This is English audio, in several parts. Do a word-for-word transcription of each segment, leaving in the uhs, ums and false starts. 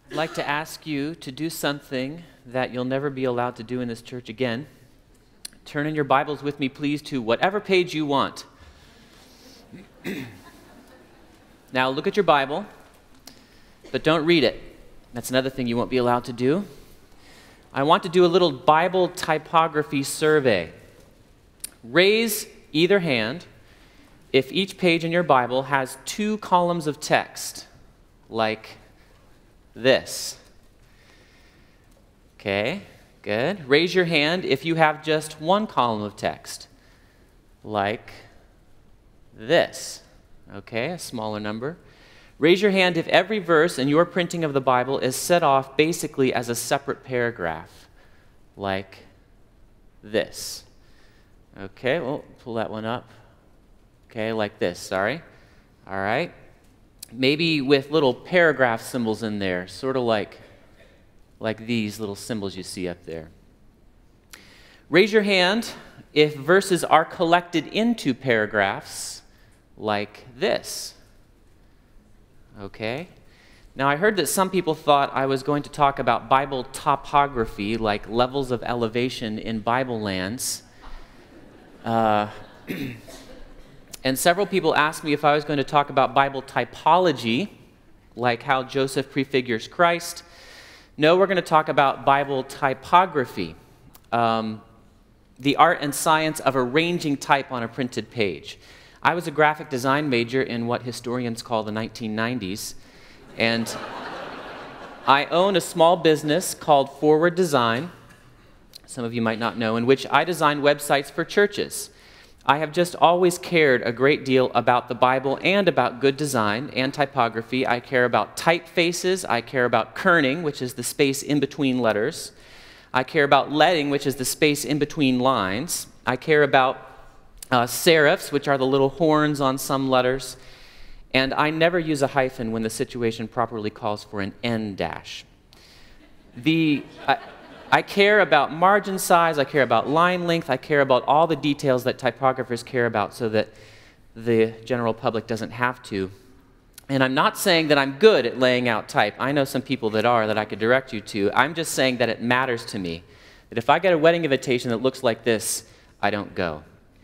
I'd like to ask you to do something that you'll never be allowed to do in this church again. Turn in your Bibles with me, please, to whatever page you want. Now, look at your Bible, but don't read it. That's another thing you won't be allowed to do. I want to do a little Bible typography survey. Raise either hand if each page in your Bible has two columns of text, like this. Okay, good. Raise your hand if you have just one column of text, like this. Okay, a smaller number. Raise your hand if every verse in your printing of the Bible is set off basically as a separate paragraph, like this. Okay, well, pull that one up. Okay, like this, sorry. All right. Maybe with little paragraph symbols in there, sort of like, like these little symbols you see up there. Raise your hand if verses are collected into paragraphs, like this. Okay. Now, I heard that some people thought I was going to talk about Bible topography, like levels of elevation in Bible lands. Uh, and several people asked me if I was going to talk about Bible typology, like how Joseph prefigures Christ. No, we're going to talk about Bible typography, um, the art and science of arranging type on a printed page. I was a graphic design major in what historians call the nineteen nineties, and I own a small business called Forward Design, some of you might not know, in which I design websites for churches. I have just always cared a great deal about the Bible and about good design and typography. I care about typefaces. I care about kerning, which is the space in between letters. I care about leading, which is the space in between lines. I care about uh, serifs, which are the little horns on some letters. And I never use a hyphen when the situation properly calls for an en dash. The... I, I care about margin size, I care about line length, I care about all the details that typographers care about so that the general public doesn't have to. And I'm not saying that I'm good at laying out type. I know some people that are that I could direct you to. I'm just saying that it matters to me. That if I get a wedding invitation that looks like this, I don't go.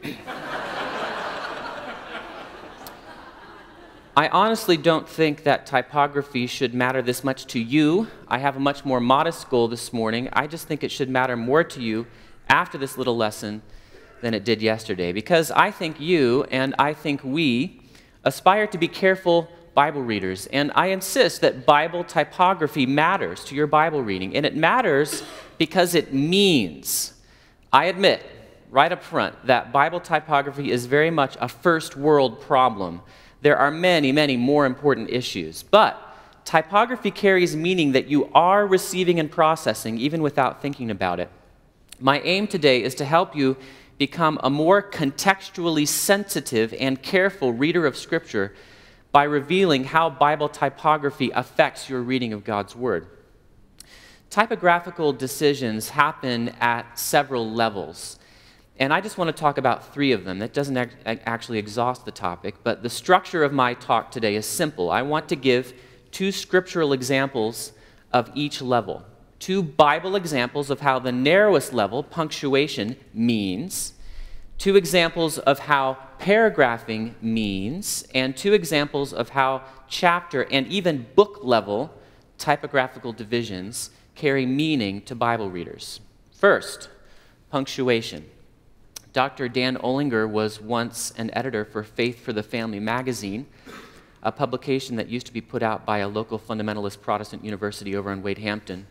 I honestly don't think that typography should matter this much to you. I have a much more modest goal this morning. I just think it should matter more to you after this little lesson than it did yesterday, because I think you and I think we aspire to be careful Bible readers, and I insist that Bible typography matters to your Bible reading, and it matters because it means. I admit right up front that Bible typography is very much a first world problem. There are many, many more important issues, but typography carries meaning that you are receiving and processing even without thinking about it. My aim today is to help you become a more contextually sensitive and careful reader of Scripture by revealing how Bible typography affects your reading of God's Word. Typographical decisions happen at several levels. And I just want to talk about three of them. That doesn't ac actually exhaust the topic, but the structure of my talk today is simple. I want to give two scriptural examples of each level. Two Bible examples of how the narrowest level, punctuation, means. Two examples of how paragraphing means. And two examples of how chapter and even book level typographical divisions carry meaning to Bible readers. First, punctuation. Doctor Dan Olinger was once an editor for Faith for the Family magazine, a publication that used to be put out by a local fundamentalist Protestant university over in Wade Hampton.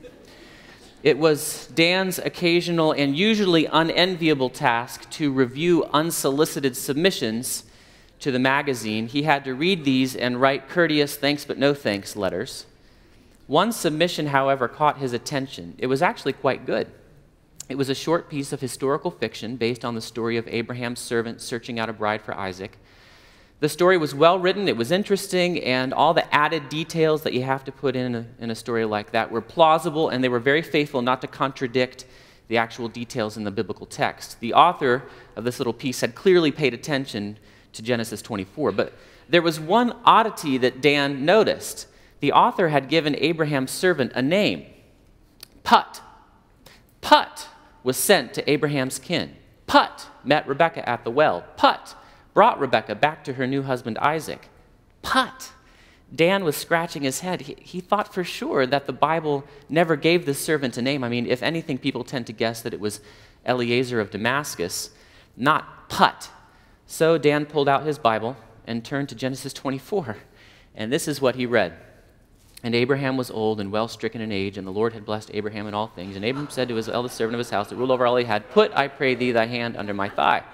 It was Dan's occasional and usually unenviable task to review unsolicited submissions to the magazine. He had to read these and write courteous thanks but no thanks letters. One submission, however, caught his attention. It was actually quite good. It was a short piece of historical fiction based on the story of Abraham's servant searching out a bride for Isaac. The story was well written, it was interesting, and all the added details that you have to put in a, in a story like that were plausible, and they were very faithful not to contradict the actual details in the biblical text. The author of this little piece had clearly paid attention to Genesis twenty-four, but there was one oddity that Dan noticed. the author had given Abraham's servant a name, Put. Put was sent to Abraham's kin. Put met Rebekah at the well. Put brought Rebekah back to her new husband Isaac. Put. Dan was scratching his head. He, he thought for sure that the Bible never gave this servant a name. I mean, if anything, people tend to guess that it was Eliezer of Damascus, not Put. So Dan pulled out his Bible and turned to Genesis twenty-four. And this is what he read. And Abraham was old and well stricken in age, and the Lord had blessed Abraham in all things. And Abraham said to his eldest servant of his house, that ruled over all he had, Put, I pray thee, thy hand under my thigh.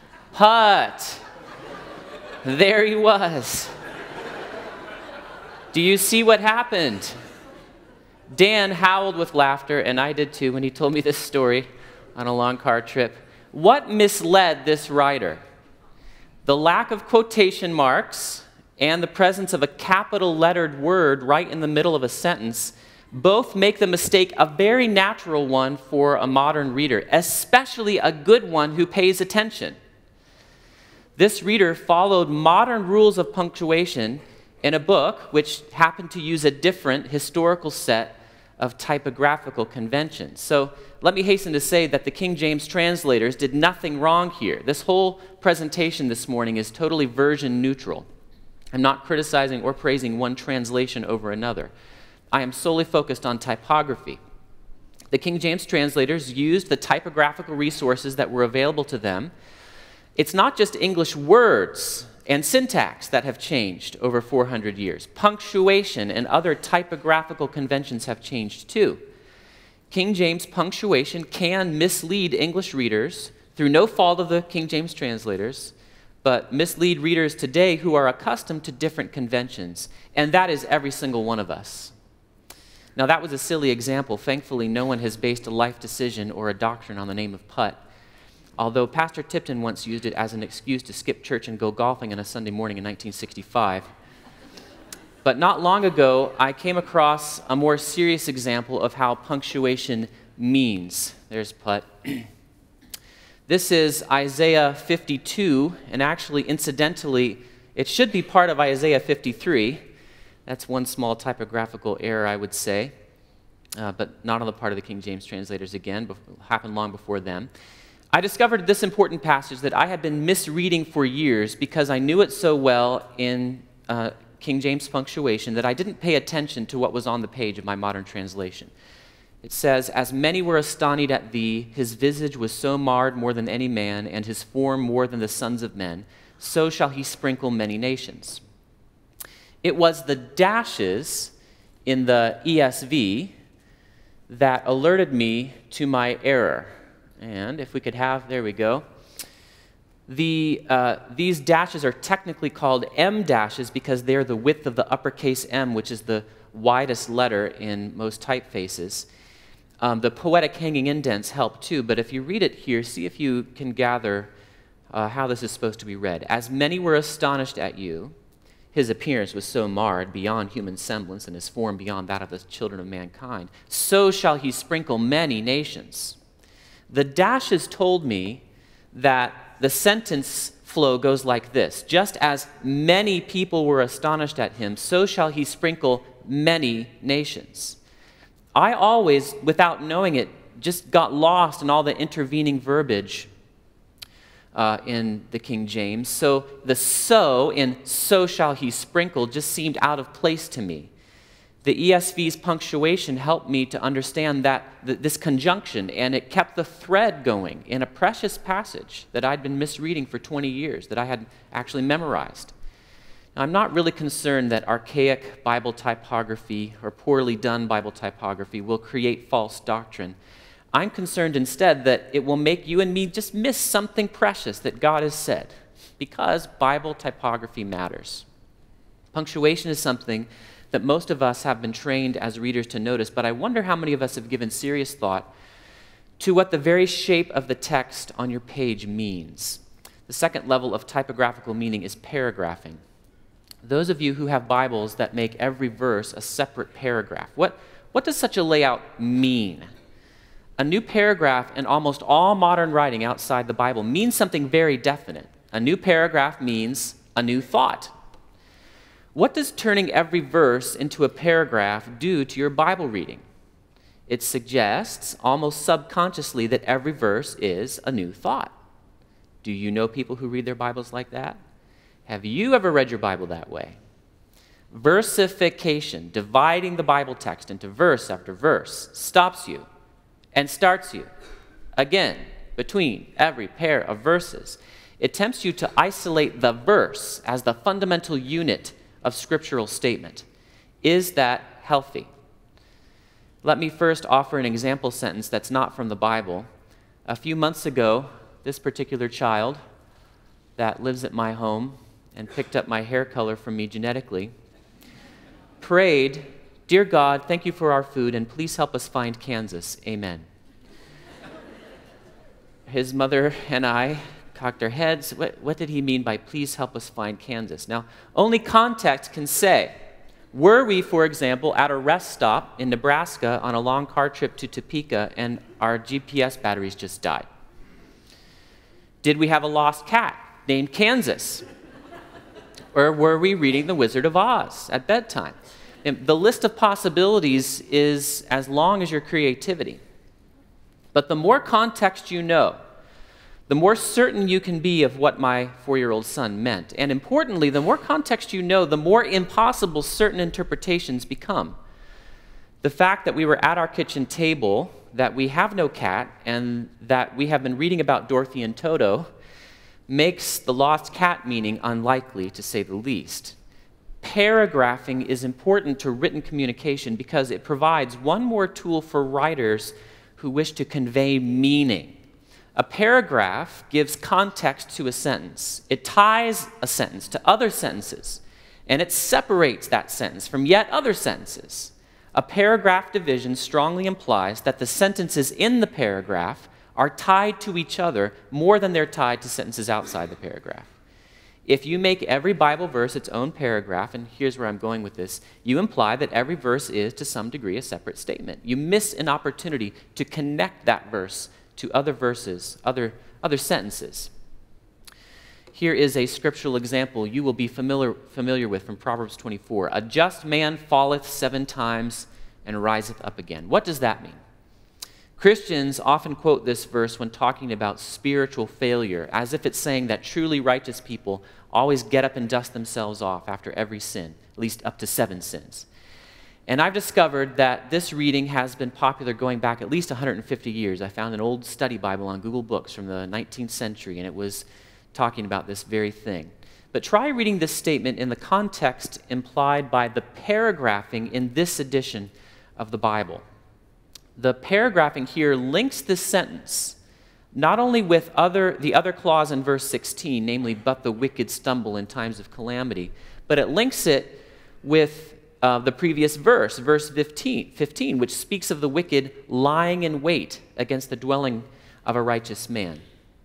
Put. There he was. Do you see what happened? Dan howled with laughter, and I did too when he told me this story on a long car trip. What misled this writer? The lack of quotation marks and the presence of a capital lettered word right in the middle of a sentence both make the mistake a very natural one for a modern reader, especially a good one who pays attention. This reader followed modern rules of punctuation in a book which happened to use a different historical set of typographical conventions. So let me hasten to say that the King James translators did nothing wrong here. This whole presentation this morning is totally version neutral. I'm not criticizing or praising one translation over another. I am solely focused on typography. The King James translators used the typographical resources that were available to them. It's not just English words and syntax that have changed over four hundred years. Punctuation and other typographical conventions have changed too. King James punctuation can mislead English readers through no fault of the King James translators, but mislead readers today who are accustomed to different conventions, and that is every single one of us. Now, that was a silly example. Thankfully, no one has based a life decision or a doctrine on the name of Put, although Pastor Tipton once used it as an excuse to skip church and go golfing on a Sunday morning in nineteen sixty-five. But not long ago, I came across a more serious example of how punctuation means. There's Put. This is Isaiah fifty-two, and actually, incidentally, it should be part of Isaiah fifty-three. That's one small typographical error, I would say, uh, but not on the part of the King James translators again. It happened long before them. I discovered this important passage that I had been misreading for years because I knew it so well in uh, King James punctuation that I didn't pay attention to what was on the page of my modern translation. It says, As many were astonished at thee, his visage was so marred more than any man, and his form more than the sons of men, so shall he sprinkle many nations. It was the dashes in the E S V that alerted me to my error. And if we could have, there we go. The, uh, these dashes are technically called M dashes because they're the width of the uppercase M, which is the widest letter in most typefaces. Um, the poetic hanging indents help too, but if you read it here, see if you can gather uh, how this is supposed to be read. As many were astonished at you, his appearance was so marred beyond human semblance and his form beyond that of the children of mankind, so shall he sprinkle many nations. The dashes told me that the sentence flow goes like this. Just as many people were astonished at him, so shall he sprinkle many nations. I always, without knowing it, just got lost in all the intervening verbiage uh, in the King James. So the so in so shall he sprinkle just seemed out of place to me. The E S V's punctuation helped me to understand that th this conjunction, and it kept the thread going in a precious passage that I'd been misreading for twenty years, that I had actually memorized. Now, I'm not really concerned that archaic Bible typography or poorly done Bible typography will create false doctrine. I'm concerned instead that it will make you and me just miss something precious that God has said, because Bible typography matters. Punctuation is something that most of us have been trained as readers to notice, but I wonder how many of us have given serious thought to what the very shape of the text on your page means. The second level of typographical meaning is paragraphing. Those of you who have Bibles that make every verse a separate paragraph, what, what does such a layout mean? A new paragraph in almost all modern writing outside the Bible means something very definite. A new paragraph means a new thought. What does turning every verse into a paragraph do to your Bible reading? It suggests, almost subconsciously, that every verse is a new thought. Do you know people who read their Bibles like that? Have you ever read your Bible that way? Versification, dividing the Bible text into verse after verse, stops you and starts you again between every pair of verses. It tempts you to isolate the verse as the fundamental unit of scriptural statement. Is that healthy? Let me first offer an example sentence that's not from the Bible. A few months ago, this particular child that lives at my home and picked up my hair color from me genetically prayed, "Dear God, thank you for our food, and please help us find Kansas. Amen." His mother and I cocked our heads. What, what did he mean by "please help us find Kansas"? Now, only context can say, were we, for example, at a rest stop in Nebraska on a long car trip to Topeka and our G P S batteries just died? Did we have a lost cat named Kansas? Or were we reading The Wizard of Oz at bedtime? And the list of possibilities is as long as your creativity. But the more context you know, the more certain you can be of what my four-year-old son meant. And importantly, the more context you know, the more impossible certain interpretations become. The fact that we were at our kitchen table, that we have no cat, and that we have been reading about Dorothy and Toto makes the lost cat meaning unlikely, to say the least. Paragraphing is important to written communication because it provides one more tool for writers who wish to convey meaning. A paragraph gives context to a sentence. It ties a sentence to other sentences, and it separates that sentence from yet other sentences. A paragraph division strongly implies that the sentences in the paragraph are tied to each other more than they're tied to sentences outside the paragraph. If you make every Bible verse its own paragraph, and here's where I'm going with this, you imply that every verse is, to some degree, a separate statement. You miss an opportunity to connect that verse to other verses, other, other sentences. Here is a scriptural example you will be familiar, familiar with from Proverbs twenty-four. A just man falleth seven times and riseth up again. What does that mean? Christians often quote this verse when talking about spiritual failure, as if it's saying that truly righteous people always get up and dust themselves off after every sin, at least up to seven sins. And I've discovered that this reading has been popular going back at least one hundred fifty years. I found an old study Bible on Google Books from the nineteenth century, and it was talking about this very thing. But try reading this statement in the context implied by the paragraphing in this edition of the Bible. The paragraphing here links this sentence not only with other, the other clause in verse sixteen, namely, "but the wicked stumble in times of calamity," but it links it with uh, the previous verse, verse fifteen, fifteen, which speaks of the wicked lying in wait against the dwelling of a righteous man.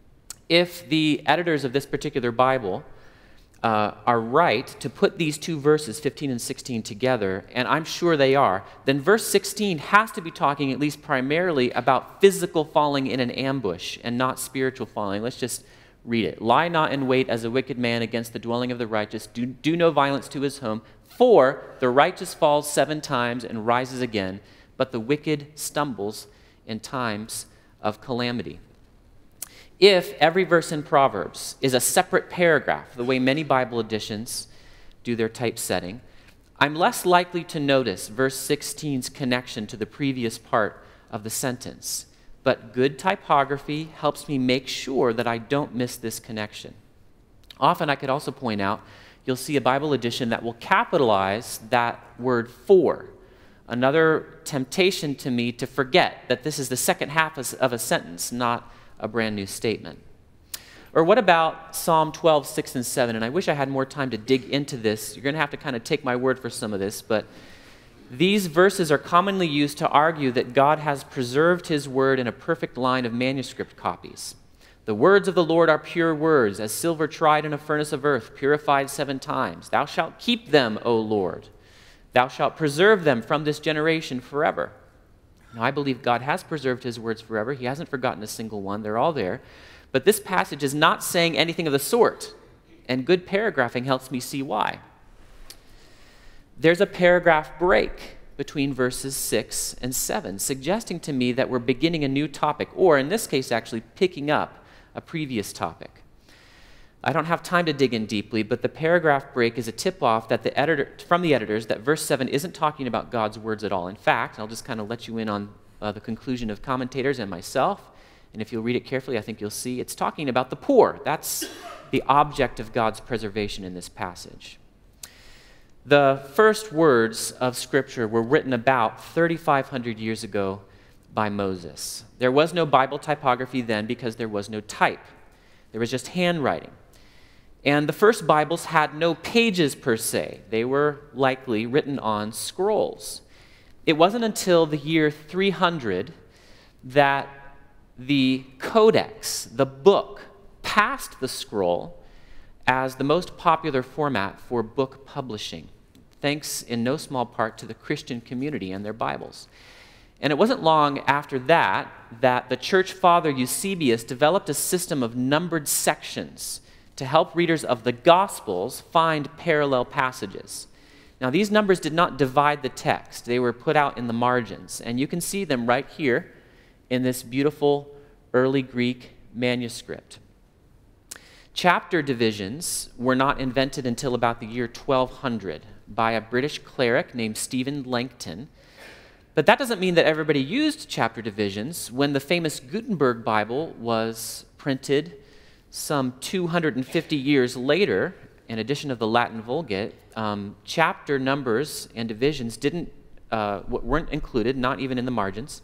If the editors of this particular Bible uh, are right to put these two verses, fifteen and sixteen, together, and I'm sure they are, then verse sixteen has to be talking at least primarily about physical falling in an ambush and not spiritual falling. Let's just read it. "Lie not in wait as a wicked man against the dwelling of the righteous. Do, do no violence to his home. For the righteous falls seven times and rises again, but the wicked stumbles in times of calamity." If every verse in Proverbs is a separate paragraph, the way many Bible editions do their typesetting, I'm less likely to notice verse sixteen's connection to the previous part of the sentence. But good typography helps me make sure that I don't miss this connection. Often I could also point out, you'll see a Bible edition that will capitalize that word "for." Another temptation to me to forget that this is the second half of a sentence, not a brand new statement. Or what about Psalm twelve, six and seven? And I wish I had more time to dig into this. You're going to have to kind of take my word for some of this, but these verses are commonly used to argue that God has preserved his word in a perfect line of manuscript copies. "The words of the Lord are pure words, as silver tried in a furnace of earth, purified seven times. Thou shalt keep them, O Lord. Thou shalt preserve them from this generation forever." Now, I believe God has preserved his words forever. He hasn't forgotten a single one. They're all there. But this passage is not saying anything of the sort, and good paragraphing helps me see why. there's a paragraph break between verses six and seven, suggesting to me that we're beginning a new topic, or in this case, actually picking up a previous topic. I don't have time to dig in deeply, but the paragraph break is a tip-off that the editor, from the editors that verse seven isn't talking about God's words at all. In fact, I'll just kind of let you in on uh, the conclusion of commentators and myself, and if you'll read it carefully, I think you'll see it's talking about the poor. That's the object of God's preservation in this passage. The first words of Scripture were written about thirty-five hundred years ago by Moses. There was no Bible typography then because there was no type. There was just handwriting. And the first Bibles had no pages per se. They were likely written on scrolls. It wasn't until the year three hundred that the codex, the book, passed the scroll as the most popular format for book publishing, thanks in no small part to the Christian community and their Bibles. And it wasn't long after that that the church father Eusebius developed a system of numbered sections to help readers of the Gospels find parallel passages. Now, these numbers did not divide the text. They were put out in the margins, and you can see them right here in this beautiful early Greek manuscript. Chapter divisions were not invented until about the year twelve hundred by a British cleric named Stephen Langton. But that doesn't mean that everybody used chapter divisions. When the famous Gutenberg Bible was printed some two hundred fifty years later, in addition of the Latin Vulgate, um, chapter numbers and divisions didn't, uh, weren't included, not even in the margins.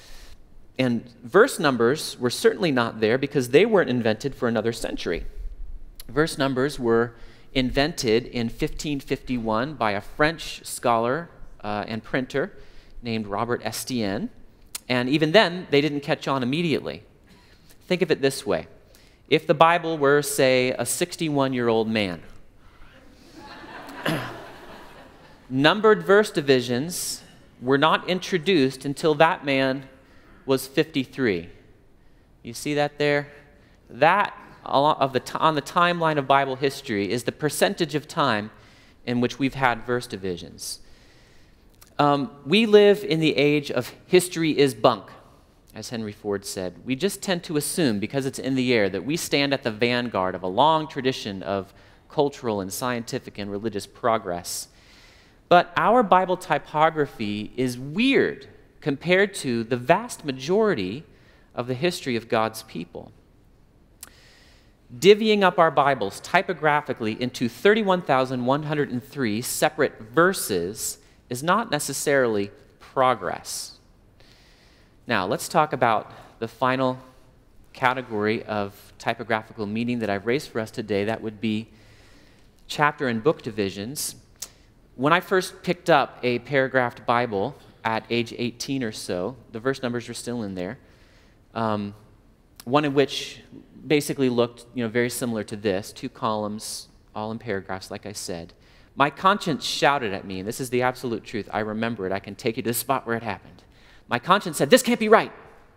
And verse numbers were certainly not there because they weren't invented for another century. Verse numbers were invented in fifteen fifty-one by a French scholar uh, and printer named Robert Estienne, and even then, they didn't catch on immediately. Think of it this way. If the Bible were, say, a sixty-one-year-old man, numbered verse divisions were not introduced until that man was fifty-three. You see that there? That of the on the timeline of Bible history is the percentage of time in which we've had verse divisions. Um, we live in the age of history is bunk, as Henry Ford said. We just tend to assume, because it's in the air, that we stand at the vanguard of a long tradition of cultural and scientific and religious progress. But our Bible typography is weird compared to the vast majority of the history of God's people. Divvying up our Bibles typographically into thirty-one thousand one hundred three separate verses is not necessarily progress. Now, let's talk about the final category of typographical meaning that I've raised for us today. That would be chapter and book divisions. When I first picked up a paragraphed Bible at age eighteen or so, the verse numbers were still in there, um, one in which basically looked you know, very similar to this, two columns, all in paragraphs, like I said. My conscience shouted at me, and this is the absolute truth. I remember it. I can take you to the spot where it happened. My conscience said, this can't be right.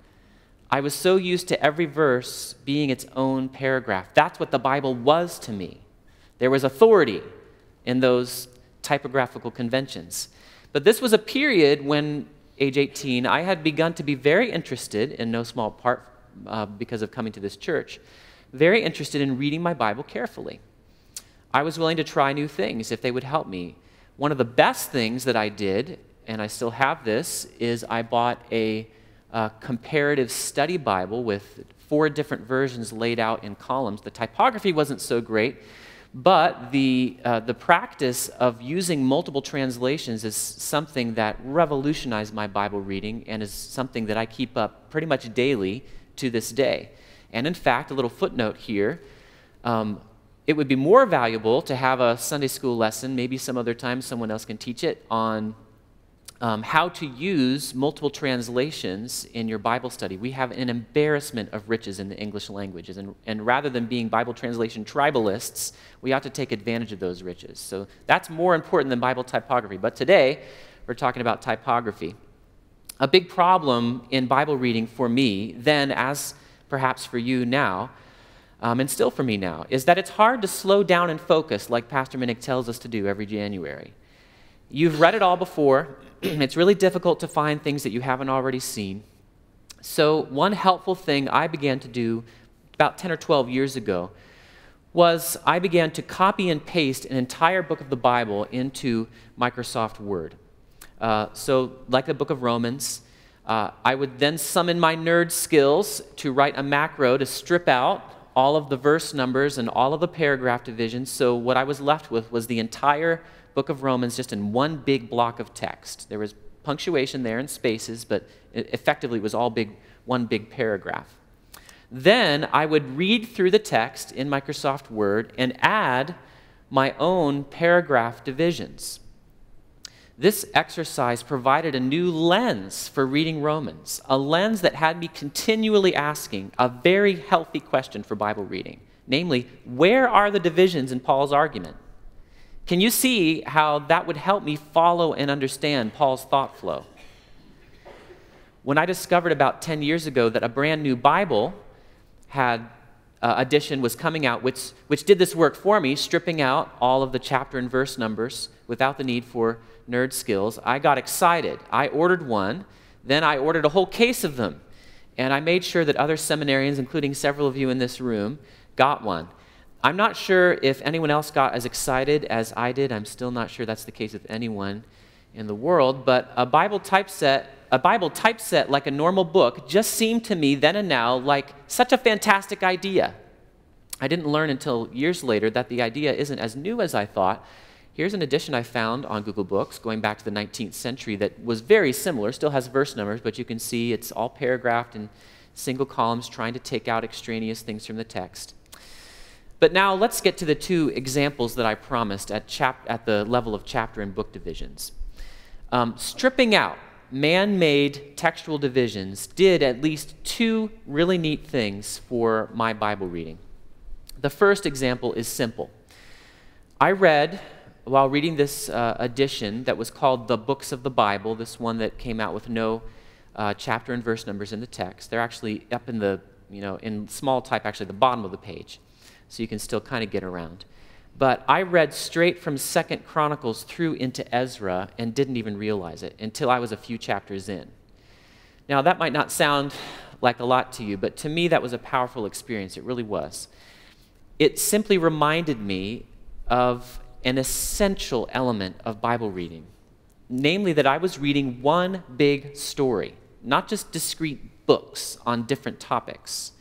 I was so used to every verse being its own paragraph. That's what the Bible was to me. There was authority in those typographical conventions. But this was a period when, age eighteen, I had begun to be very interested, in no small part uh, because of coming to this church, very interested in reading my Bible carefully. I was willing to try new things if they would help me. One of the best things that I did, and I still have this, is I bought a, a comparative study Bible with four different versions laid out in columns. The typography wasn't so great, but the, uh, the practice of using multiple translations is something that revolutionized my Bible reading and is something that I keep up pretty much daily to this day. And in fact, a little footnote here, um, it would be more valuable to have a Sunday school lesson, maybe some other time someone else can teach it, on um, how to use multiple translations in your Bible study. We have an embarrassment of riches in the English languages, and, and rather than being Bible translation tribalists, we ought to take advantage of those riches. So that's more important than Bible typography. But today, we're talking about typography. A big problem in Bible reading for me then, as perhaps for you now, Um, and still for me now, is that it's hard to slow down and focus like Pastor Minnick tells us to do every January. You've read it all before. It's really difficult to find things that you haven't already seen. So one helpful thing I began to do about ten or twelve years ago was I began to copy and paste an entire book of the Bible into Microsoft Word. Uh, so like the book of Romans, uh, I would then summon my nerd skills to write a macro to strip out all of the verse numbers and all of the paragraph divisions. So what I was left with was the entire book of Romans just in one big block of text. There was punctuation there and spaces, but it effectively was all big, one big paragraph. Then I would read through the text in Microsoft Word and add my own paragraph divisions. This exercise provided a new lens for reading Romans, a lens that had me continually asking a very healthy question for Bible reading, namely, where are the divisions in Paul's argument? Can you see how that would help me follow and understand Paul's thought flow? When I discovered about ten years ago that a brand new Bible had uh, edition was coming out, which, which did this work for me, stripping out all of the chapter and verse numbers without the need for nerd skills, I got excited. I ordered one, then I ordered a whole case of them, and I made sure that other seminarians, including several of you in this room, got one. I'm not sure if anyone else got as excited as I did. I'm still not sure that's the case with anyone in the world, but a Bible typeset, a Bible typeset like a normal book just seemed to me then and now like such a fantastic idea. I didn't learn until years later that the idea isn't as new as I thought. Here's an edition I found on Google Books going back to the nineteenth century that was very similar, still has verse numbers, but you can see it's all paragraphed in single columns trying to take out extraneous things from the text. But now let's get to the two examples that I promised at, chap at the level of chapter and book divisions. Um, stripping out man-made textual divisions did at least two really neat things for my Bible reading. The first example is simple. I read, while reading this uh, edition that was called The Books of the Bible, this one that came out with no uh, chapter and verse numbers in the text. They're actually up in the, you know, in small type, actually the bottom of the page, so you can still kind of get around. But I read straight from Second Chronicles through into Ezra and didn't even realize it until I was a few chapters in. Now, that might not sound like a lot to you, but to me that was a powerful experience. It really was. It simply reminded me of an essential element of Bible reading, namely that I was reading one big story, not just discrete books on different topics.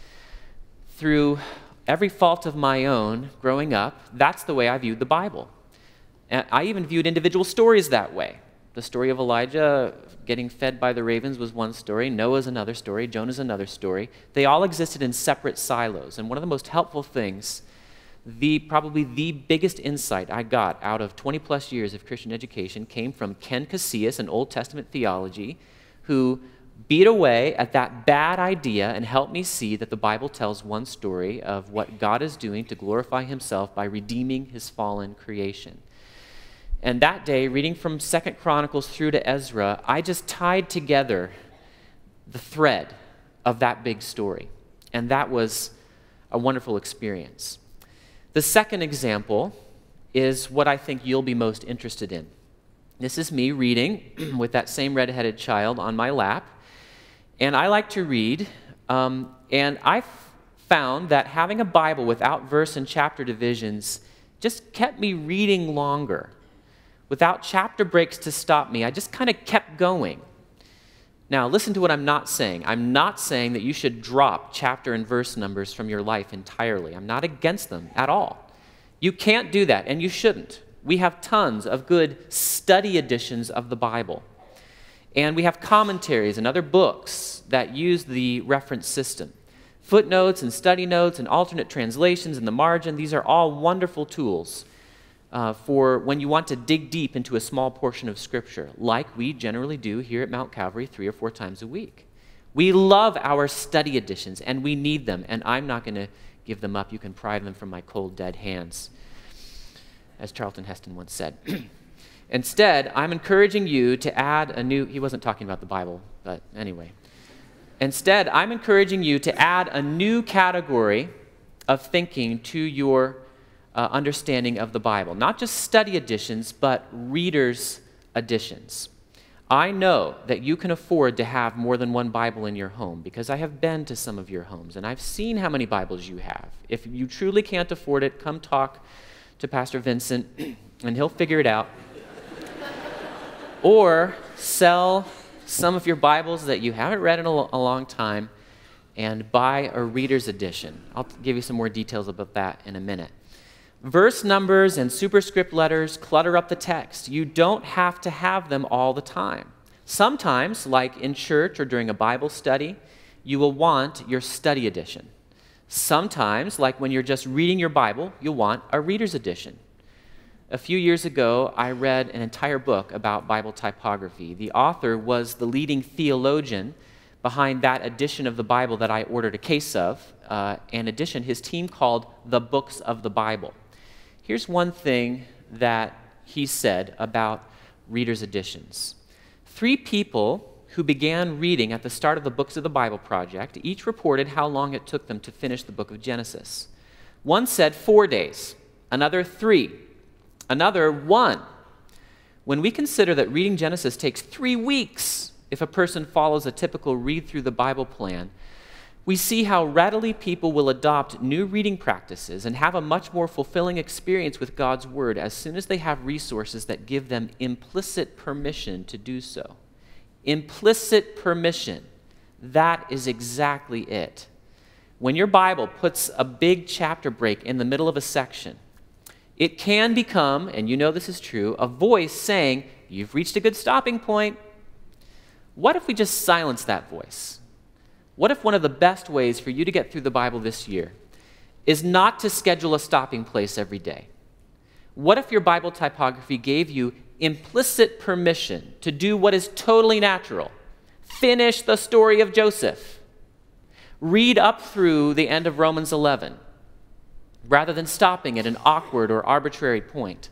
Through every fault of my own growing up, that's the way I viewed the Bible. And I even viewed individual stories that way. The story of Elijah getting fed by the ravens was one story, Noah's another story, Jonah's another story. They all existed in separate silos. And one of the most helpful things, the probably the biggest insight I got out of twenty plus years of Christian education came from Ken Casillas, an Old Testament theology, who beat away at that bad idea and helped me see that the Bible tells one story of what God is doing to glorify himself by redeeming his fallen creation. And that day, reading from Second Chronicles through to Ezra, I just tied together the thread of that big story. And that was a wonderful experience. The second example is what I think you'll be most interested in. This is me reading with that same red-headed child on my lap. And I like to read, um, and I found that having a Bible without verse and chapter divisions just kept me reading longer. Without chapter breaks to stop me, I just kind of kept going. Now, listen to what I'm not saying. I'm not saying that you should drop chapter and verse numbers from your life entirely. I'm not against them at all. You can't do that, and you shouldn't. We have tons of good study editions of the Bible. And we have commentaries and other books that use the reference system. Footnotes and study notes and alternate translations in the margin, these are all wonderful tools uh, for when you want to dig deep into a small portion of Scripture, like we generally do here at Mount Calvary three or four times a week. We love our study editions, and we need them, and I'm not going to give them up. You can pry them from my cold, dead hands, as Charlton Heston once said. Instead, I'm encouraging you to add a new, he wasn't talking about the Bible, but anyway. Instead, I'm encouraging you to add a new category of thinking to your uh, understanding of the Bible. Not just study editions, but readers' editions. I know that you can afford to have more than one Bible in your home because I have been to some of your homes and I've seen how many Bibles you have. If you truly can't afford it, come talk to Pastor Vincent and he'll figure it out. Or sell some of your Bibles that you haven't read in a, a long time and buy a reader's edition. I'll give you some more details about that in a minute. Verse numbers and superscript letters clutter up the text. You don't have to have them all the time. Sometimes, like in church or during a Bible study, you will want your study edition. Sometimes, like when you're just reading your Bible, you'll want a reader's edition. A few years ago, I read an entire book about Bible typography. The author was the leading theologian behind that edition of the Bible that I ordered a case of, uh, an edition his team called The Books of the Bible. Here's one thing that he said about reader's editions. Three people who began reading at the start of the Books of the Bible project each reported how long it took them to finish the book of Genesis. One said four days, another three, another one. When we consider that reading Genesis takes three weeks if a person follows a typical read through the Bible plan, we see how readily people will adopt new reading practices and have a much more fulfilling experience with God's Word as soon as they have resources that give them implicit permission to do so. Implicit permission. That is exactly it. When your Bible puts a big chapter break in the middle of a section, it can become, and you know this is true, a voice saying, "You've reached a good stopping point." What if we just silence that voice? What if one of the best ways for you to get through the Bible this year is not to schedule a stopping place every day? What if your Bible typography gave you implicit permission to do what is totally natural? Finish the story of Joseph. Read up through the end of Romans eleven, rather than stopping at an awkward or arbitrary point.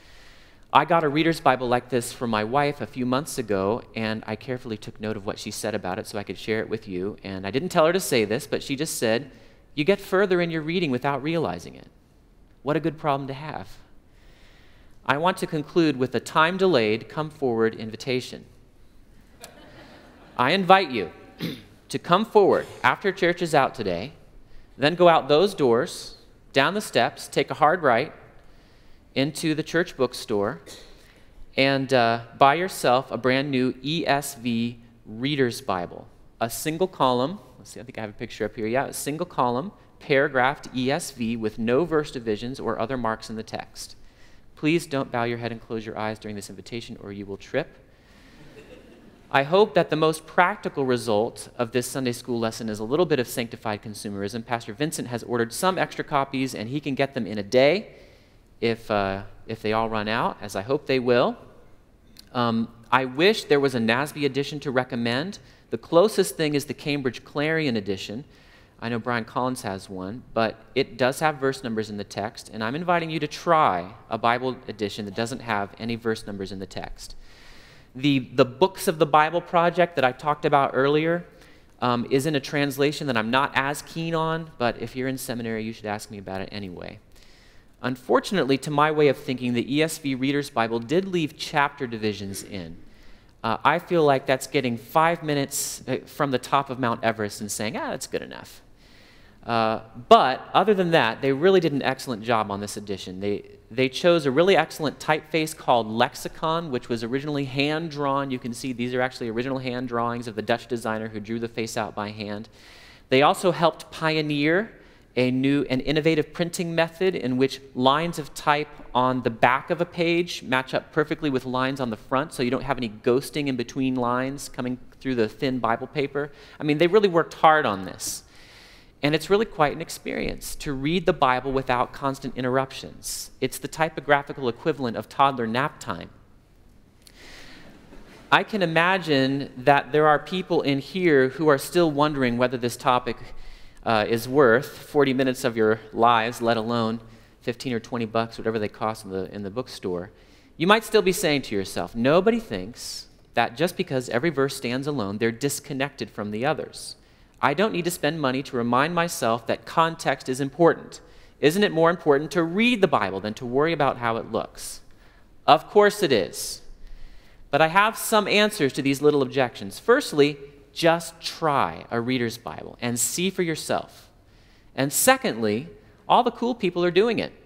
I got a reader's Bible like this from my wife a few months ago, and I carefully took note of what she said about it so I could share it with you. And I didn't tell her to say this, but she just said, "You get further in your reading without realizing it." What a good problem to have. I want to conclude with a time-delayed, come-forward invitation. I invite you to come forward after church is out today, then go out those doors, down the steps, take a hard right, into the church bookstore and uh, buy yourself a brand new E S V Reader's Bible. A single column, let's see, I think I have a picture up here. Yeah, a single column, paragraphed E S V with no verse divisions or other marks in the text. Please don't bow your head and close your eyes during this invitation or you will trip. I hope that the most practical result of this Sunday school lesson is a little bit of sanctified consumerism. Pastor Vincent has ordered some extra copies and he can get them in a day. If, uh, if they all run out, as I hope they will. Um, I wish there was a N A S B edition to recommend. The closest thing is the Cambridge Clarion edition. I know Brian Collins has one, but it does have verse numbers in the text, and I'm inviting you to try a Bible edition that doesn't have any verse numbers in the text. The, the Books of the Bible project that I talked about earlier um, is in a translation that I'm not as keen on, but if you're in seminary, you should ask me about it anyway. Unfortunately, to my way of thinking, the E S V Reader's Bible did leave chapter divisions in. Uh, I feel like that's getting five minutes from the top of Mount Everest and saying, ah, that's good enough. Uh, but other than that, they really did an excellent job on this edition. They, they chose a really excellent typeface called Lexicon, which was originally hand-drawn. You can see these are actually original hand drawings of the Dutch designer who drew the face out by hand. They also helped pioneer a new and innovative printing method in which lines of type on the back of a page match up perfectly with lines on the front, so you don't have any ghosting in between lines coming through the thin Bible paper. I mean, they really worked hard on this. And it's really quite an experience to read the Bible without constant interruptions. It's the typographical equivalent of toddler nap time. I can imagine that there are people in here who are still wondering whether this topic Uh, is worth forty minutes of your lives, let alone fifteen or twenty bucks, whatever they cost in the, in the bookstore. You might still be saying to yourself, nobody thinks that just because every verse stands alone, they're disconnected from the others. I don't need to spend money to remind myself that context is important. Isn't it more important to read the Bible than to worry about how it looks? Of course it is. But I have some answers to these little objections. Firstly, just try a reader's Bible and see for yourself. And secondly, all the cool people are doing it.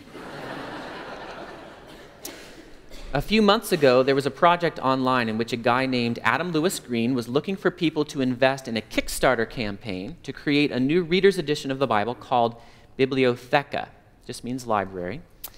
A few months ago, there was a project online in which a guy named Adam Lewis Green was looking for people to invest in a Kickstarter campaign to create a new reader's edition of the Bible called Bibliotheca. Just means library.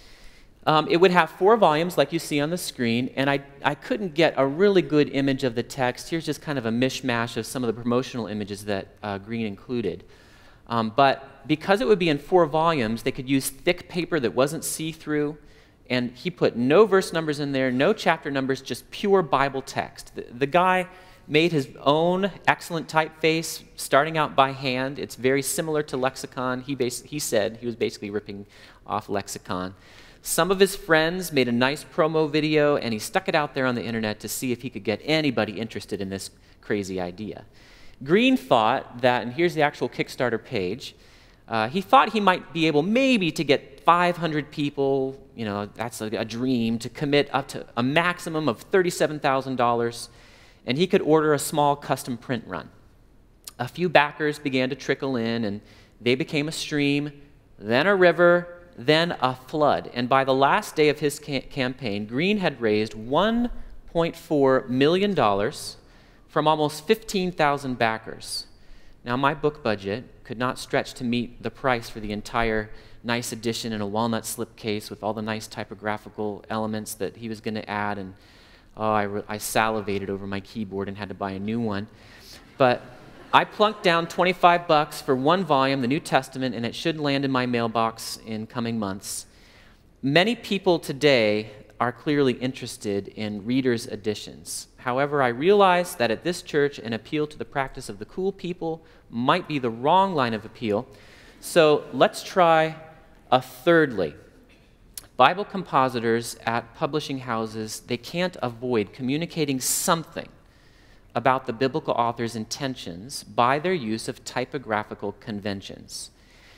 Um, it would have four volumes like you see on the screen, and I, I couldn't get a really good image of the text. Here's just kind of a mishmash of some of the promotional images that uh, Green included. Um, but because it would be in four volumes, they could use thick paper that wasn't see-through, and he put no verse numbers in there, no chapter numbers, just pure Bible text. The, the guy made his own excellent typeface, starting out by hand. It's very similar to Lexicon. He, bas he said he was basically ripping off Lexicon. Some of his friends made a nice promo video, and he stuck it out there on the internet to see if he could get anybody interested in this crazy idea. Green thought that, and here's the actual Kickstarter page, uh, he thought he might be able maybe to get five hundred people, you know, that's a, a dream, to commit up to a maximum of thirty-seven thousand dollars, and he could order a small custom print run. A few backers began to trickle in, and they became a stream, then a river, then a flood. And by the last day of his ca campaign, Green had raised one point four million dollars from almost fifteen thousand backers. Now, my book budget could not stretch to meet the price for the entire nice edition in a walnut slipcase with all the nice typographical elements that he was going to add, and oh, I, I salivated over my keyboard and had to buy a new one. But I plunked down twenty-five bucks for one volume, the New Testament, and it should land in my mailbox in coming months. Many people today are clearly interested in readers' editions. However, I realize that at this church, an appeal to the practice of the cool people might be the wrong line of appeal. So let's try a thirdly. Bible compositors at publishing houses, they can't avoid communicating something about the biblical author's intentions by their use of typographical conventions.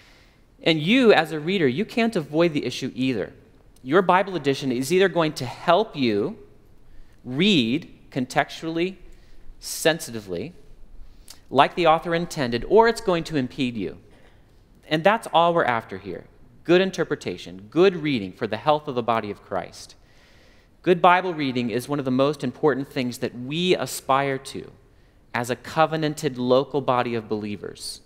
And you, as a reader, you can't avoid the issue either. Your Bible edition is either going to help you read contextually, sensitively, like the author intended, or it's going to impede you. And that's all we're after here. Good interpretation, good reading for the health of the body of Christ. Good Bible reading is one of the most important things that we aspire to as a covenanted local body of believers.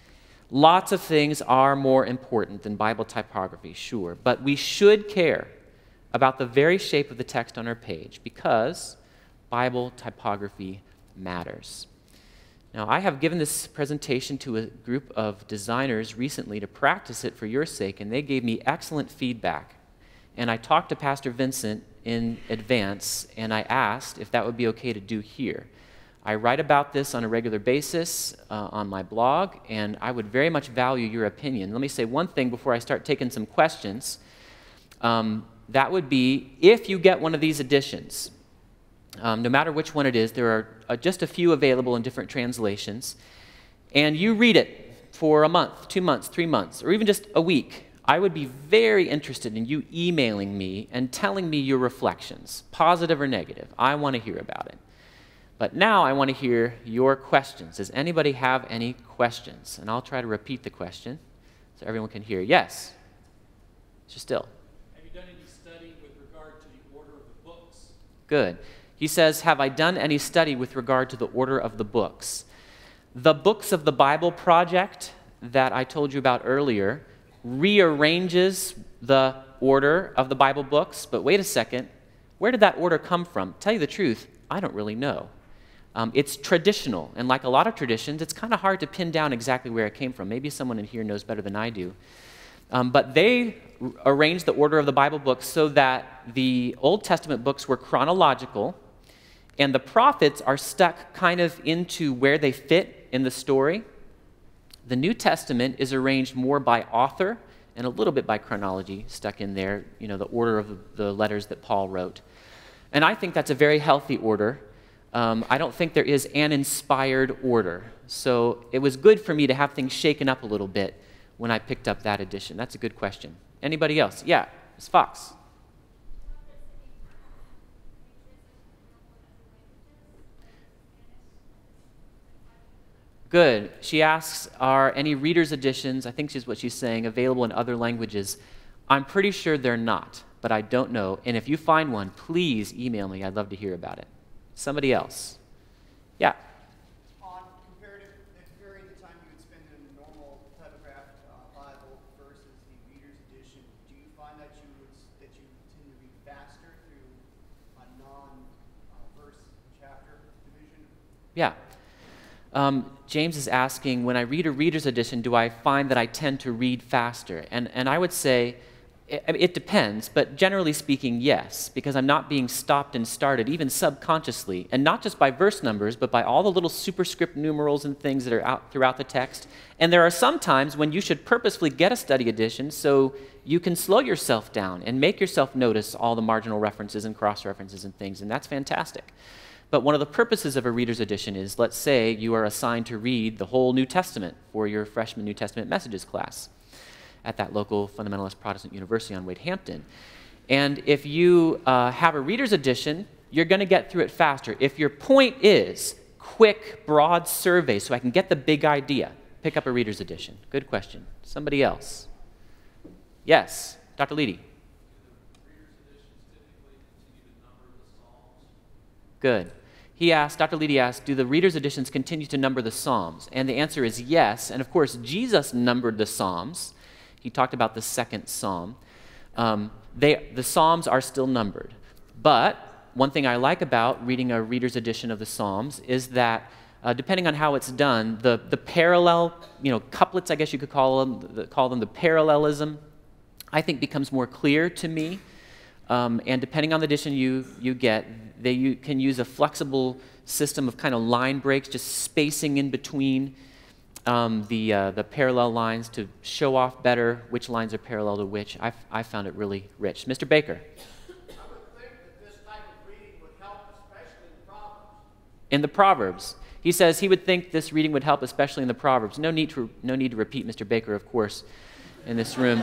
Lots of things are more important than Bible typography, sure, but we should care about the very shape of the text on our page because Bible typography matters. Now, I have given this presentation to a group of designers recently to practice it for your sake, and they gave me excellent feedback. And I talked to Pastor Vincent in advance, and I asked if that would be okay to do here. I write about this on a regular basis uh, on my blog, and I would very much value your opinion. Let me say one thing before I start taking some questions. Um, that would be, if you get one of these editions, um, no matter which one it is, there are uh, just a few available in different translations, and you read it for a month, two months, three months, or even just a week, I would be very interested in you emailing me and telling me your reflections, positive or negative. I want to hear about it. But now I want to hear your questions. Does anybody have any questions? And I'll try to repeat the question so everyone can hear. Yes? Just still. Have you done any study with regard to the order of the books? Good. He says, have I done any study with regard to the order of the books? The Books of the Bible project that I told you about earlier rearranges the order of the Bible books, but wait a second, where did that order come from? Tell you the truth, I don't really know. Um, it's traditional, and like a lot of traditions, it's kind of hard to pin down exactly where it came from. Maybe someone in here knows better than I do. Um, but they arranged the order of the Bible books so that the Old Testament books were chronological, and the prophets are stuck kind of into where they fit in the story. The New Testament is arranged more by author and a little bit by chronology stuck in there, you know, the order of the, the letters that Paul wrote. And I think that's a very healthy order. Um, I don't think there is an inspired order. So it was good for me to have things shaken up a little bit when I picked up that edition? That's a good question. Anybody else? Yeah, Miz Fox. Good. She asks, are any reader's editions, I think is what she's saying, available in other languages? I'm pretty sure they're not, but I don't know. And if you find one, please email me. I'd love to hear about it. Somebody else. Yeah. On comparative, comparing the time you would spend in a normal typographed uh, Bible versus the reader's edition, do you find that you would, that you tend to read faster through a non-verse uh, chapter division? Yeah. Um, James is asking, when I read a reader's edition, do I find that I tend to read faster? And, and I would say, it, it depends, but generally speaking, yes, because I'm not being stopped and started, even subconsciously, and not just by verse numbers, but by all the little superscript numerals and things that are out throughout the text. And there are some times when you should purposefully get a study edition so you can slow yourself down and make yourself notice all the marginal references and cross-references and things, and that's fantastic. But one of the purposes of a reader's edition is, let's say you are assigned to read the whole New Testament for your freshman New Testament messages class at that local fundamentalist Protestant university on Wade Hampton. And if you uh, have a reader's edition, you're going to get through it faster. If your point is quick, broad survey so I can get the big idea, pick up a reader's edition. Good question. Somebody else? Yes, Doctor Leedy. Good. He asked, Doctor Leedy asked, do the reader's editions continue to number the Psalms? And the answer is yes. And of course, Jesus numbered the Psalms. He talked about the second Psalm. Um, they, the Psalms are still numbered. But one thing I like about reading a reader's edition of the Psalms is that uh, depending on how it's done, the, the parallel, you know, couplets, I guess you could call them, the, call them the parallelism, I think becomes more clear to me. Um, and depending on the edition you, you get, they you can use a flexible system of kind of line breaks, just spacing in between um, the, uh, the parallel lines to show off better which lines are parallel to which. I've, I found it really rich. Mister Baker. I would think that this type of reading would help, especially in the Proverbs. In the Proverbs. He says he would think this reading would help, especially in the Proverbs. No need to, no need to repeat Mister Baker, of course, in this room.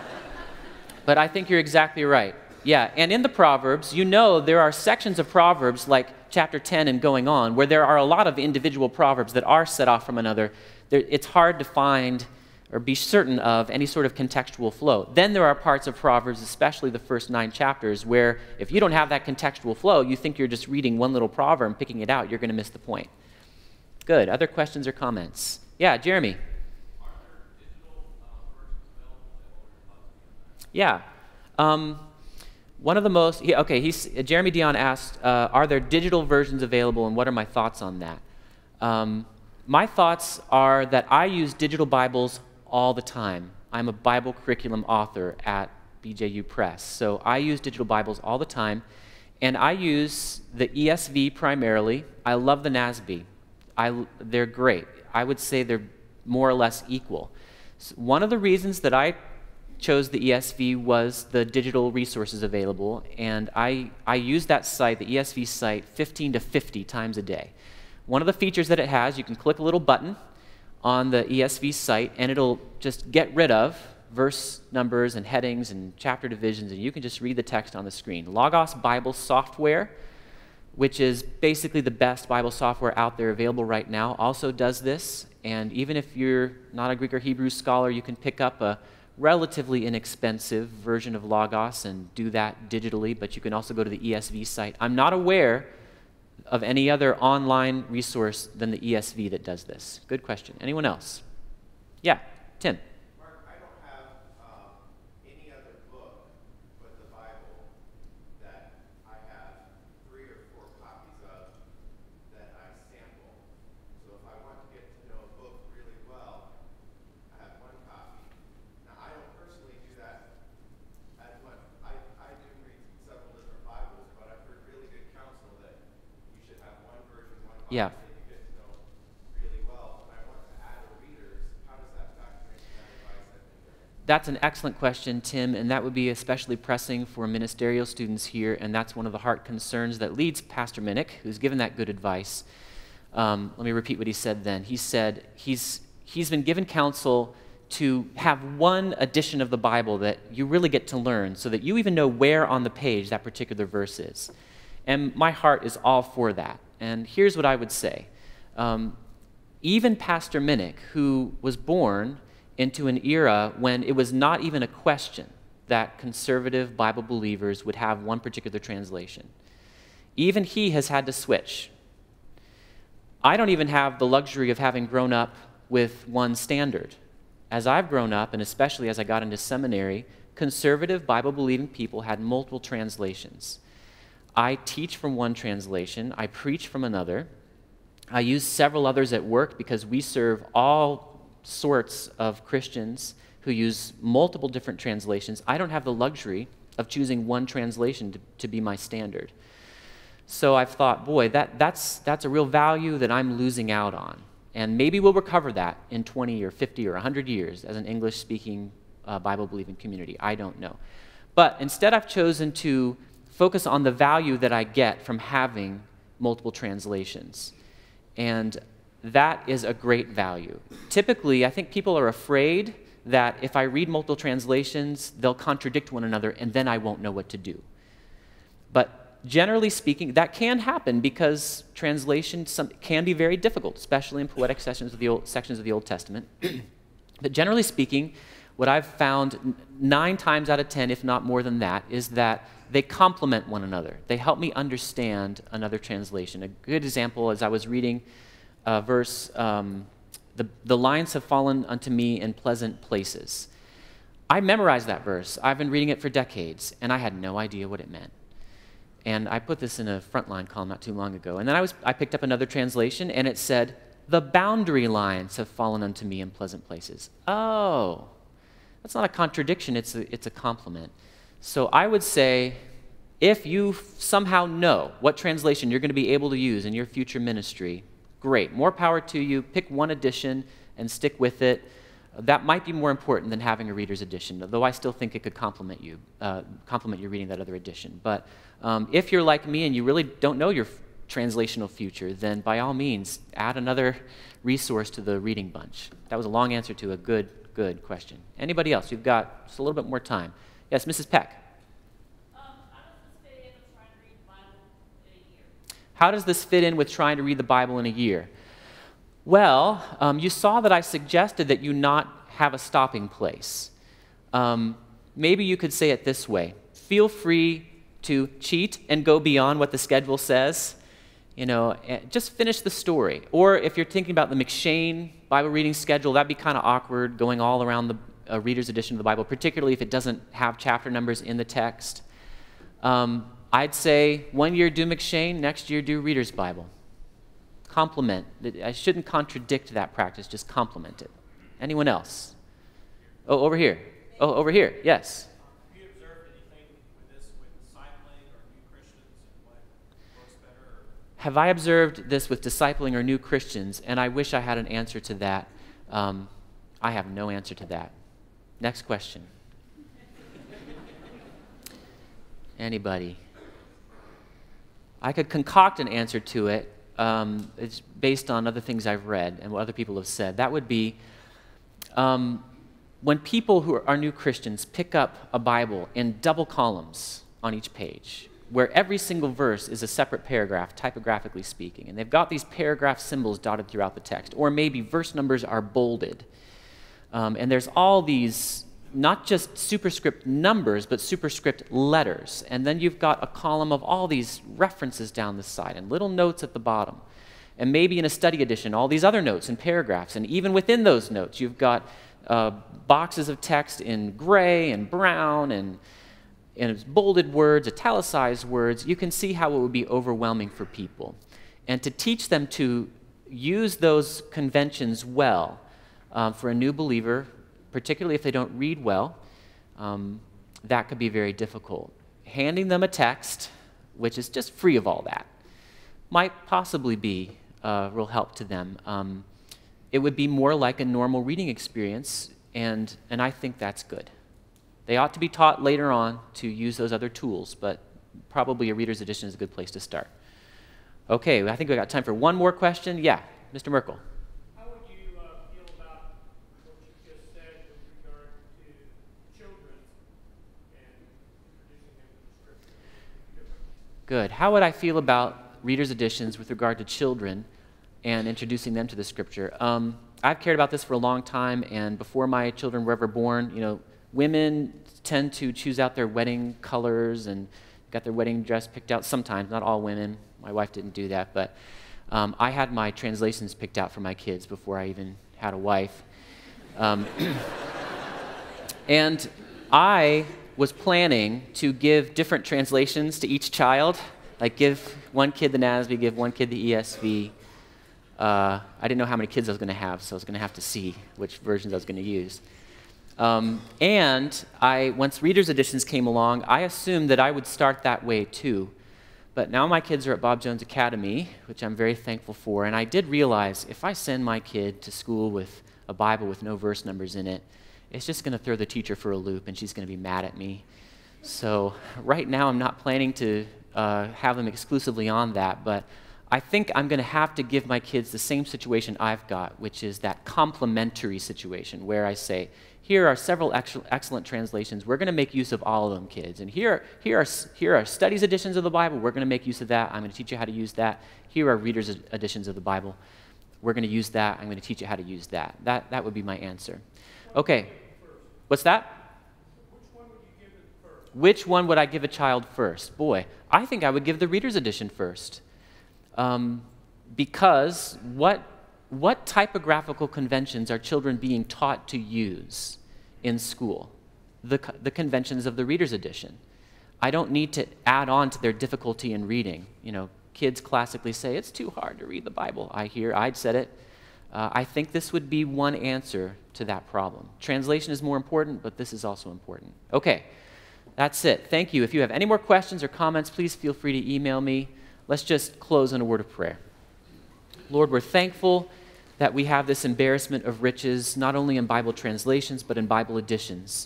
But I think you're exactly right. Yeah, and in the Proverbs, you know there are sections of Proverbs, like chapter ten and going on, where there are a lot of individual Proverbs that are set off from another. There, it's hard to find or be certain of any sort of contextual flow. Then there are parts of Proverbs, especially the first nine chapters, where if you don't have that contextual flow, you think you're just reading one little proverb and picking it out, you're going to miss the point. Good. Other questions or comments? Yeah, Jeremy. Are there digital uh, versions available? Yeah. Um, One of the most, he, okay, he's, uh, Jeremy Dion asked, uh, are there digital versions available and what are my thoughts on that? Um, my thoughts are that I use digital Bibles all the time. I'm a Bible curriculum author at B J U Press, so I use digital Bibles all the time, and I use the E S V primarily. I love the N A S B. I, they're great. I would say they're more or less equal. So one of the reasons that I chose the E S V was the digital resources available, and I, I use that site, the E S V site, fifteen to fifty times a day. One of the features that it has, you can click a little button on the E S V site, and it'll just get rid of verse numbers and headings and chapter divisions, and you can just read the text on the screen. Logos Bible software, which is basically the best Bible software out there available right now, also does this, and even if you're not a Greek or Hebrew scholar, you can pick up a relatively inexpensive version of Logos and do that digitally, but you can also go to the E S V site. I'm not aware of any other online resource than the E S V that does this. Good question. Anyone else? Yeah, Tim. Mark, I don't have um, any other book but the Bible that I have three or four copies of that I sample. So if I want to get to know a book really well, I have one copy. Now, I don't personally do that as much. I, I do read several different Bibles, but I've heard really good counsel that you should have one version, one Bible Yeah. that you get to know really well. When I want to add the readers, how does that factor into that advice I've been given? That's an excellent question, Tim, and that would be especially pressing for ministerial students here, and that's one of the heart concerns that leads Pastor Minnick, who's given that good advice. Um, let me repeat what he said then. He said he's, he's been given counsel to have one edition of the Bible that you really get to learn so that you even know where on the page that particular verse is. And my heart is all for that. And here's what I would say. Um, even Pastor Minnick, who was born into an era when it was not even a question that conservative Bible believers would have one particular translation, even he has had to switch. I don't even have the luxury of having grown up with one standard. As I've grown up, and especially as I got into seminary, conservative Bible-believing people had multiple translations. I teach from one translation, I preach from another, I use several others at work because we serve all sorts of Christians who use multiple different translations. I don't have the luxury of choosing one translation to, to be my standard. So I've thought, boy, that, that's, that's a real value that I'm losing out on. And maybe we'll recover that in twenty or fifty or one hundred years as an English-speaking uh, Bible-believing community. I don't know. But instead I've chosen to focus on the value that I get from having multiple translations. And that is a great value. Typically, I think people are afraid that if I read multiple translations, they'll contradict one another and then I won't know what to do. But generally speaking, that can happen because translation some, can be very difficult, especially in poetic sections of the Old, sections of the Old Testament. But generally speaking, what I've found nine times out of ten, if not more than that, is that they complement one another. They help me understand another translation. A good example is I was reading a verse, um, the, the lines have fallen unto me in pleasant places. I memorized that verse. I've been reading it for decades, and I had no idea what it meant. And I put this in a frontline column not too long ago. And then I, was, I picked up another translation, and it said, the boundary lines have fallen unto me in pleasant places. Oh, that's not a contradiction, it's a, it's a compliment. So I would say, if you somehow know what translation you're going to be able to use in your future ministry, great, more power to you. Pick one edition and stick with it. That might be more important than having a reader's edition, though I still think it could complement you, uh, complement your reading that other edition. But um, if you're like me and you really don't know your f- translational future, then by all means, add another resource to the reading bunch. That was a long answer to a good, good question. Anybody else? You've got just a little bit more time. Yes, Missus Peck. How does this fit in with trying to read the Bible in a year? Well, um, you saw that I suggested that you not have a stopping place. Um, maybe you could say it this way. Feel free to cheat and go beyond what the schedule says. You know, just finish the story. Or if you're thinking about the McShane Bible reading schedule, that'd be kind of awkward going all around the uh, reader's edition of the Bible, particularly if it doesn't have chapter numbers in the text. Um, I'd say one year do McShane, next year do Reader's Bible. Complement. I shouldn't contradict that practice, just complement it. Anyone else? Oh, over here. Oh, over here. Yes. Have you observed anything with this, with discipling or new Christians, and what works better? Or? Have I observed this with discipling or new Christians? And I wish I had an answer to that. Um, I have no answer to that. Next question. Anybody? I could concoct an answer to it. Um, it's based on other things I've read and what other people have said. That would be um, when people who are new Christians pick up a Bible in double columns on each page, where every single verse is a separate paragraph, typographically speaking, and they've got these paragraph symbols dotted throughout the text, or maybe verse numbers are bolded, um, and there's all these not just superscript numbers, but superscript letters. And then you've got a column of all these references down the side and little notes at the bottom. And maybe in a study edition, all these other notes and paragraphs. And even within those notes, you've got uh, boxes of text in gray and brown and, and bolded words, italicized words. You can see how it would be overwhelming for people. And to teach them to use those conventions well uh, for a new believer, particularly if they don't read well, um, that could be very difficult. Handing them a text, which is just free of all that, might possibly be a real help to them. Um, it would be more like a normal reading experience, and, and I think that's good. They ought to be taught later on to use those other tools, but probably a reader's edition is a good place to start. Okay, I think we got time for one more question. Yeah, Mister Merkel. How would you uh, feel about what you just said Good. How would I feel about reader's editions with regard to children and introducing them to the Scripture? Um, I've cared about this for a long time, and before my children were ever born, you know, women tend to choose out their wedding colors and got their wedding dress picked out sometimes, not all women. My wife didn't do that, but um, I had my translations picked out for my kids before I even had a wife. Um, and I was planning to give different translations to each child, like give one kid the N A S B, give one kid the E S V. Uh, I didn't know how many kids I was going to have, so I was going to have to see which versions I was going to use. Um, and I, once reader's editions came along, I assumed that I would start that way too. But now my kids are at Bob Jones Academy, which I'm very thankful for, and I did realize if I send my kid to school with a Bible with no verse numbers in it, it's just going to throw the teacher for a loop, and she's going to be mad at me. So right now I'm not planning to uh, have them exclusively on that, but I think I'm going to have to give my kids the same situation I've got, which is that complementary situation where I say, here are several ex excellent translations. We're going to make use of all of them, kids. And here, here, are, here are studies editions of the Bible. We're going to make use of that. I'm going to teach you how to use that. Here are readers' editions of the Bible. We're going to use that. I'm going to teach you how to use that. That, that would be my answer. Okay. What's that? Which one would you give it first? Which one would I give a child first? Boy, I think I would give the reader's edition first. Um, because what, what typographical conventions are children being taught to use in school? The, the conventions of the reader's edition. I don't need to add on to their difficulty in reading. You know, kids classically say, it's too hard to read the Bible. I hear, I'd said it. Uh, I think this would be one answer to that problem. Translation is more important, but this is also important. Okay, that's it. Thank you. If you have any more questions or comments, please feel free to email me. Let's just close in a word of prayer. Lord, we're thankful that we have this embarrassment of riches, not only in Bible translations, but in Bible editions.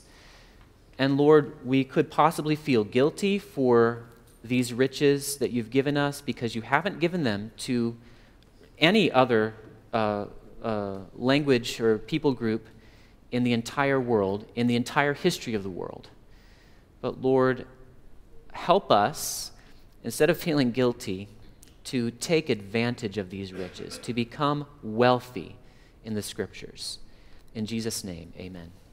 And Lord, we could possibly feel guilty for these riches that you've given us because you haven't given them to any other uh, uh, language or people group in the entire world, in the entire history of the world. But Lord, help us, instead of feeling guilty, to take advantage of these riches, to become wealthy in the Scriptures. In Jesus' name, amen.